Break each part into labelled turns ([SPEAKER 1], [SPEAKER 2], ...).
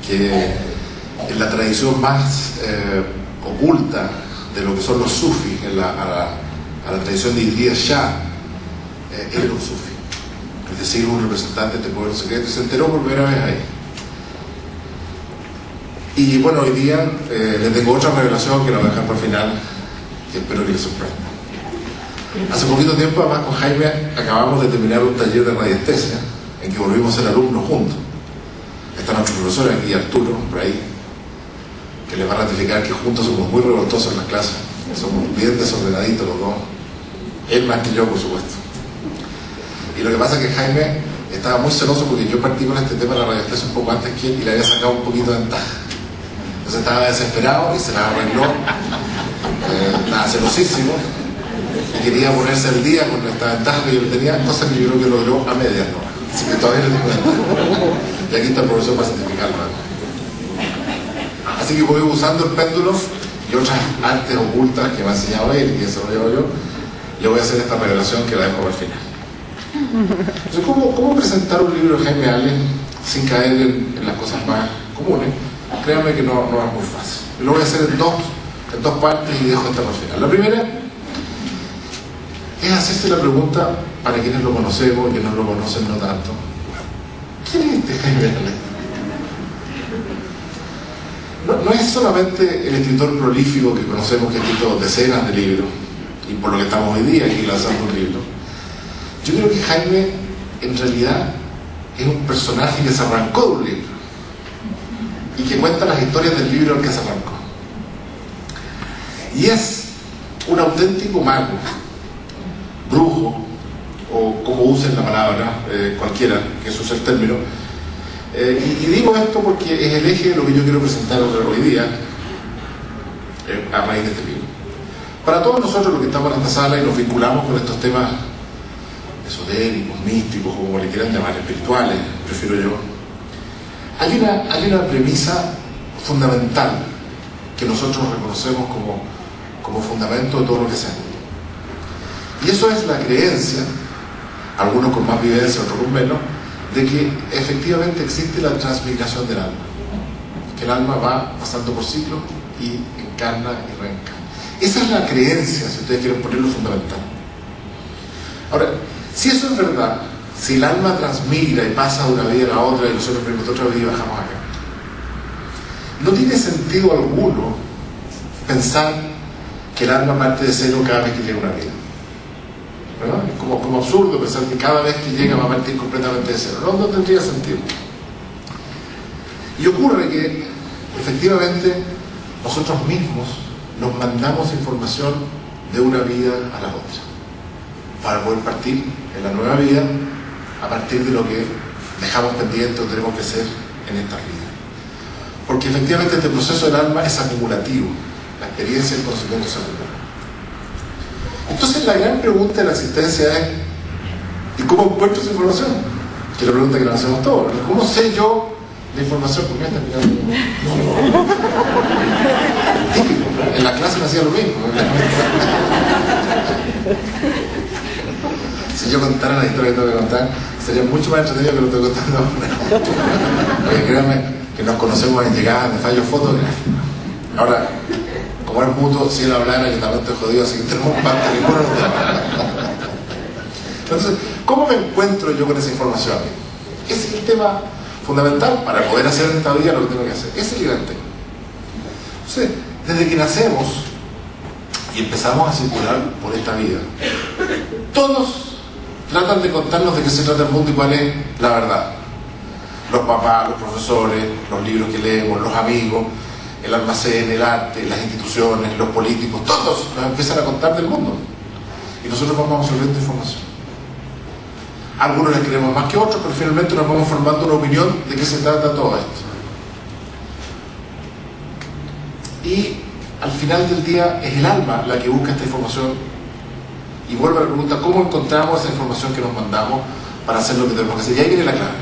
[SPEAKER 1] que en la tradición más oculta de lo que son los sufis, a la tradición de Idries Shah, él era un sufi, es decir, un representante de este pueblo secreto, y se enteró por primera vez ahí. Y bueno, hoy día le tengo otra revelación que la voy a dejar para el final, y espero que les sorprenda. Hace poquito tiempo, además, con Jaime acabamos de terminar un taller de radiestesia en que volvimos a ser alumnos juntos. Está nuestro profesor aquí, Arturo, por ahí, que les va a ratificar que juntos somos muy revoltosos en las clases, somos bien desordenaditos los dos, él más que yo, por supuesto. Y lo que pasa es que Jaime estaba muy celoso porque yo partí con este tema de la radiestesia un poco antes que él y le había sacado un poquito de ventaja. Entonces estaba desesperado y se la arregló, estaba celosísimo y quería ponerse al día con esta ventaja que yo tenía, cosa que yo creo que logró a medias, ¿no? Así que todavía no tengo ventaja. Y aquí está el profesor para certificarlo, ¿no? Así que voy usando el péndulo y otras artes ocultas que me ha enseñado él y que he desarrollado yo. Le voy a hacer esta revelación que la dejo para el final. Entonces, ¿cómo presentar un libro de Jaime Allen sin caer en las cosas más comunes? Créanme que no es muy fácil. Yo lo voy a hacer en dos partes y dejo esta para el final. La primera es hacerse la pregunta, para quienes lo conocemos y quienes no lo conocen no tanto: ¿quién es este Jaime Allen? No es solamente el escritor prolífico que conocemos, que ha escrito decenas de libros, y por lo que estamos hoy día aquí lanzando un libro. Yo creo que Jaime, en realidad, es un personaje que se arrancó de un libro y que cuenta las historias del libro al que se arrancó. Y es un auténtico mago, brujo, o como usen la palabra, cualquiera que se use el término. Y digo esto porque es el eje de lo que yo quiero presentar hoy día a raíz de este libro. Para todos nosotros los que estamos en esta sala y nos vinculamos con estos temas esotéricos, místicos, o como le quieran llamar, espirituales, prefiero yo, hay una premisa fundamental que nosotros reconocemos como fundamento de todo lo que hacemos. Y eso es la creencia, algunos con más vivencia, otros con menos, de que efectivamente existe la transmigración del alma, que el alma va pasando por ciclos y encarna y reencarna. Esa es la creencia, si ustedes quieren ponerlo fundamental. Ahora, si eso es verdad, si el alma transmigra y pasa de una vida a la otra y nosotros venimos de otra vida y bajamos acá, no tiene sentido alguno pensar que el alma parte de cero cada vez que llega a una vida, ¿verdad? Es como absurdo pensar que cada vez que llega va a partir completamente de cero. No tendría sentido. Y ocurre que efectivamente nosotros mismos nos mandamos información de una vida a la otra para poder partir en la nueva vida a partir de lo que dejamos pendiente o tenemos que hacer en esta vida. Porque efectivamente este proceso del alma es acumulativo, la experiencia y el conocimiento se acumulan. Entonces la gran pregunta de la existencia es: ¿y cómo encuentro esa información? Que es la pregunta que nos hacemos todos. ¿Cómo sé yo la información? ¿Por qué me estás mirando? Típico, en la clase me hacía lo mismo. Si yo contara la historia que tengo que contar, sería mucho más entretenido que lo estoy contando ahora. Porque créanme que nos conocemos en llegadas de fallos fotográficos. Ahora, como es mutuo, si él hablara, yo también estoy jodido, así que tenemos parte de ninguno. Entonces, ¿cómo me encuentro yo con esa información? Ese es el tema fundamental para poder hacer en esta vida lo que tengo que hacer. Ese es el gran tema. Entonces, desde que nacemos y empezamos a circular por esta vida, todos tratan de contarnos de qué se trata el mundo y cuál es la verdad. Los papás, los profesores, los libros que leemos, los amigos, el almacén, el arte, las instituciones, los políticos, todos nos empiezan a contar del mundo. Y nosotros vamos absorbiendo información. Algunos les creemos más que otros, pero finalmente nos vamos formando una opinión de qué se trata todo esto. Y al final del día es el alma la que busca esta información y vuelve a la pregunta: ¿cómo encontramos esa información que nos mandamos para hacer lo que tenemos que hacer? Y ahí viene la clave.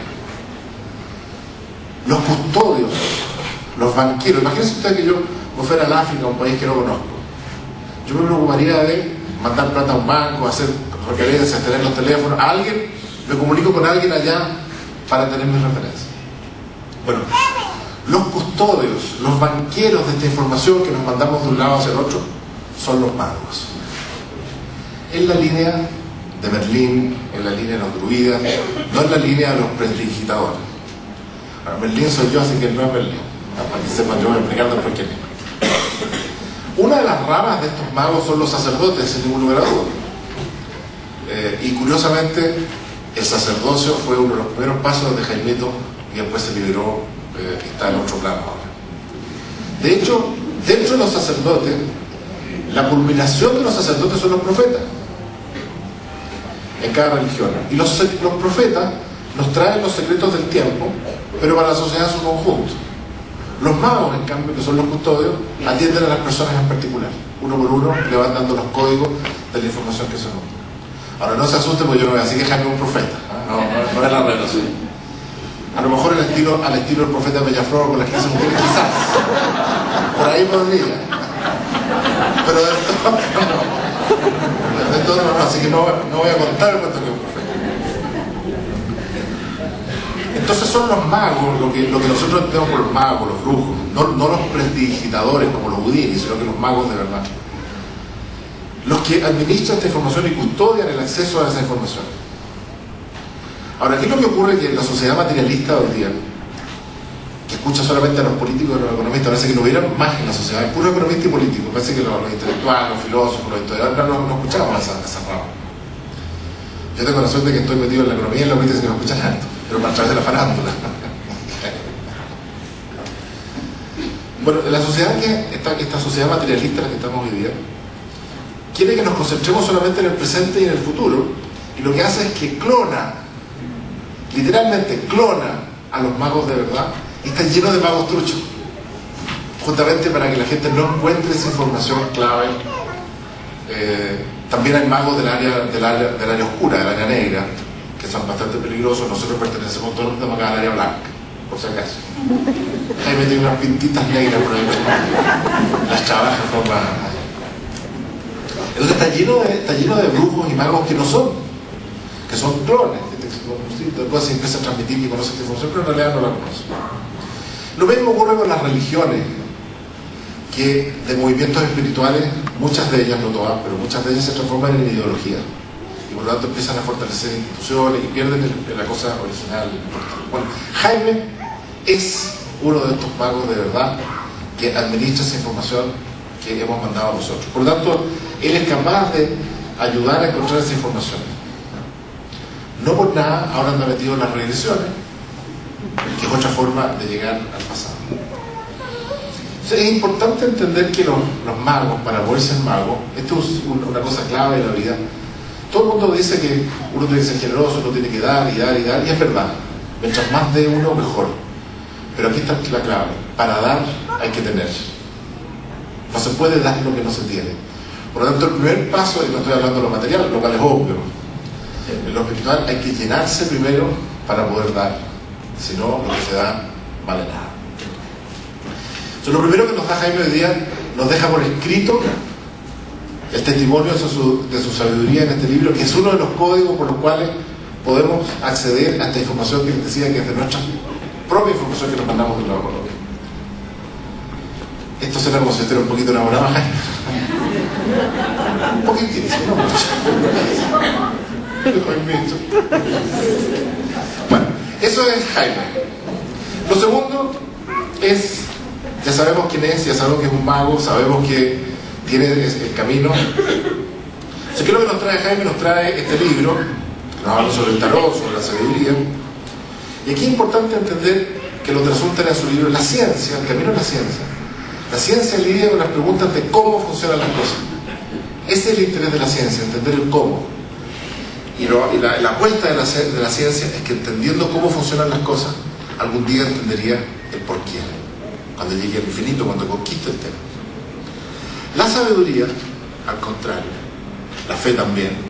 [SPEAKER 1] Los custodios, los banqueros. Imagínense usted que yo me fuera al África, un país que no conozco. Yo me preocuparía de mandar plata a un banco, hacer referencias, tener los teléfonos, a alguien, me comunico con alguien allá para tener mis referencias. Bueno, Los custodios, los banqueros de esta información que nos mandamos de un lado hacia el otro, son los magos. En la línea de Merlín, en la línea de los druidas, no en la línea de los prestidigitadores. Ahora, Merlín soy yo, así que no es Merlín. Para que sepan, yo voy a explicar después quién es. Una de las ramas de estos magos son los sacerdotes, sin ningún lugar a duda. Y curiosamente, el sacerdocio fue uno de los primeros pasos de Jaimito y después se liberó, está en otro plano ahora. De hecho, dentro de los sacerdotes, la culminación de los sacerdotes son los profetas en cada religión. Y los profetas nos traen los secretos del tiempo, pero para la sociedad en su conjunto. Los magos, en cambio, que son los custodios, atienden a las personas en particular. Uno por uno le van dando los códigos de la información que se nos da. Ahora, no se asusten porque yo no voy a decir que Jaime es un profeta. No es la relación. A lo mejor al estilo del profeta Bellaflor con las 15 mujeres, quizás. Por ahí podría. Pero de todo no, así que no voy a contar el cuento que es un profeta. Entonces son los magos, lo que nosotros entendemos por los magos, los brujos, no los prestidigitadores como los budines, sino que los magos de verdad. Los que administran esta información y custodian el acceso a esa información. Ahora, ¿qué es lo que ocurre? Que en la sociedad materialista de hoy día, que escucha solamente a los políticos y a los economistas, parece que no hubiera más en la sociedad, es puro economista y político, parece que los intelectuales, los filósofos, los historiadores no escuchamos esa rama. Yo tengo la suerte de que estoy metido en la economía y en la política, que no escuchan tanto, pero a través de la farándula. Bueno, la sociedad esta sociedad materialista en la que estamos hoy día, quiere que nos concentremos solamente en el presente y en el futuro, y lo que hace es que clona, literalmente clona a los magos de verdad, y está lleno de magos truchos, justamente para que la gente no encuentre esa información clave. También hay magos del área oscura, del área negra, que son bastante peligrosos. Nosotros pertenecemos todos los demás al área blanca, por si acaso. Jaime tiene unas pintitas negras por ahí, las chavas en forma. Entonces está lleno de brujos y magos que no son, que son clones. Después se empieza a transmitir que conoce esta información, pero en realidad no la conoce. Lo mismo ocurre con las religiones, que de movimientos espirituales, muchas de ellas, no todas, pero muchas de ellas se transforman en ideología, y por lo tanto empiezan a fortalecer instituciones y pierden la cosa original. Bueno, Jaime es uno de estos magos de verdad que administra esa información que hemos mandado a nosotros. Por lo tanto, él es capaz de ayudar a encontrar esa información. No por nada ahora anda metido en las regresiones, que es otra forma de llegar al pasado. Entonces, es importante entender que los magos, para poder ser magos, esto es una cosa clave de la vida. Todo el mundo dice que uno tiene que ser generoso, uno tiene que dar y dar y dar, y es verdad. Mientras más de uno, mejor. Pero aquí está la clave. Para dar hay que tener. No se puede dar lo que no se tiene. Por lo tanto, el primer paso, y no estoy hablando de lo material, lo cual es obvio, en lo espiritual hay que llenarse primero para poder dar. Si no, lo que se da vale nada. Entonces, lo primero que nos da Jaime hoy día, nos deja por escrito el testimonio de su sabiduría en este libro, que es uno de los códigos por los cuales podemos acceder a esta información que les decía, que es de nuestra propia información que nos mandamos de la Colombia. Esto será como si estuviera un poquito enamorado, Jaime. Un poquitito, no mucho. Bueno, eso es Jaime. Lo segundo es, ya sabemos quién es, ya sabemos que es un mago, sabemos que tiene el camino. Así que lo que nos trae Jaime, nos trae este libro, que nos habla sobre el tarot, sobre la sabiduría. Y aquí es importante entender que lo que resulta en su libro es la ciencia, el camino es la ciencia. La ciencia lidia con las preguntas de cómo funcionan las cosas. Ese es el interés de la ciencia, entender el cómo. Y la apuesta de la ciencia es que entendiendo cómo funcionan las cosas, algún día entendería el por qué. Cuando llegue al infinito, cuando conquiste el tema. La sabiduría, al contrario, la fe también,